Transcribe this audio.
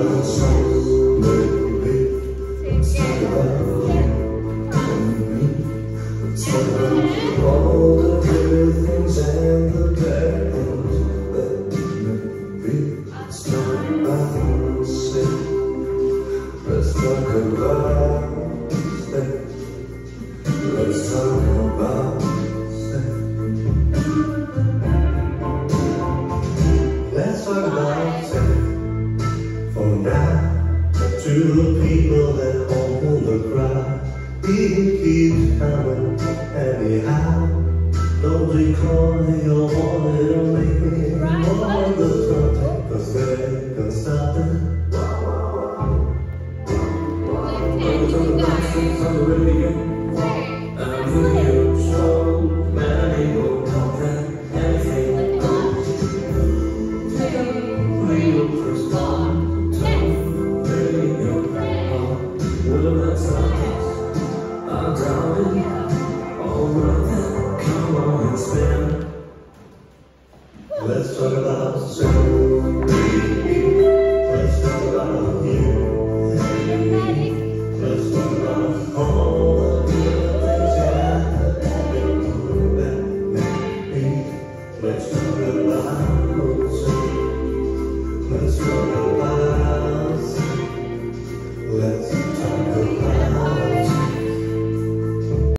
All the good things and the bad things, but maybe it's not about sex. Let's talk about sex. Let's talk about sex. Let's talk about sex for now. To the people that hold the crowd, it keeps coming anyhow. Don't recall your wanted to make me more the something, 'cause they can stop it.